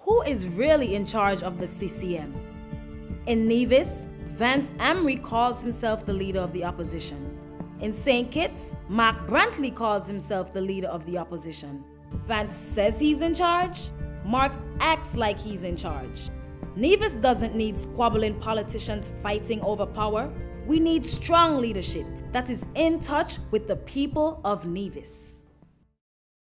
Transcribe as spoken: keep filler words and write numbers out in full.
Who is really in charge of the C C M? In Nevis, Vance Amory calls himself the leader of the opposition. In Saint Kitts, Mark Brantley calls himself the leader of the opposition. Vance says he's in charge. Mark acts like he's in charge. Nevis doesn't need squabbling politicians fighting over power. We need strong leadership that is in touch with the people of Nevis.